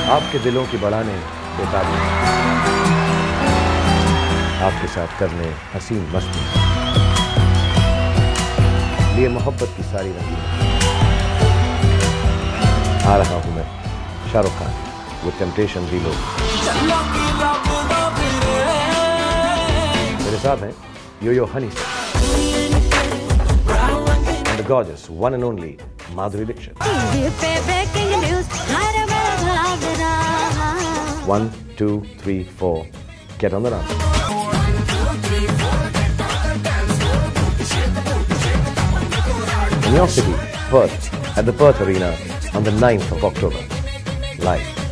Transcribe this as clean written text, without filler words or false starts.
आपके दिलों की बढ़ाने बेताबी, आपके साथ करने हसीन मस्ती, लिए मोहब्बत की सारी रंगीन। आ रहा हूं मैं Shahrukh Khan with temptation reload. मेरे साथ हैं Yo Yo Honey and the gorgeous one and only Madhuri Dixit. 1, 2, 3, 4, get on the run. In your city, Perth, at the Perth Arena on the 9th of October. Live.